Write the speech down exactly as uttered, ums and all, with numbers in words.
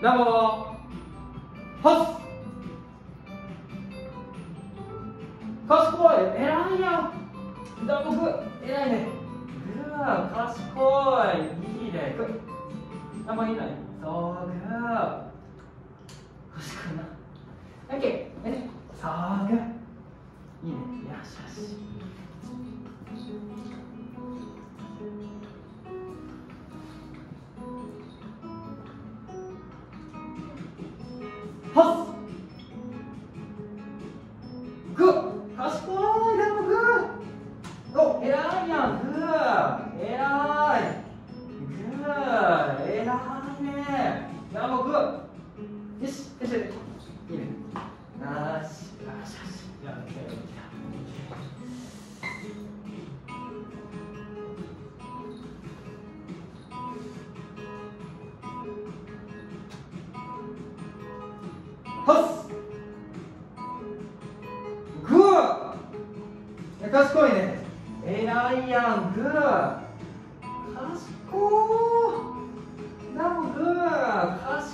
ダンボはっ賢い、偉いやん。ダンボくん、偉いね。グー、賢い、いいね。グー、ダンボいいね。そう、グー。賢いな。オッケー、え、そう、グー。いいね、よしよし。はっグー。賢い、ダンボグー。お、偉いやん、グー。偉い。グー、偉いね。ダンボグー。よし、よし、よし。いいね。よし、よし、よし。やって、はっグー。賢いね。偉いやん、グー。賢い。ダンボグー。賢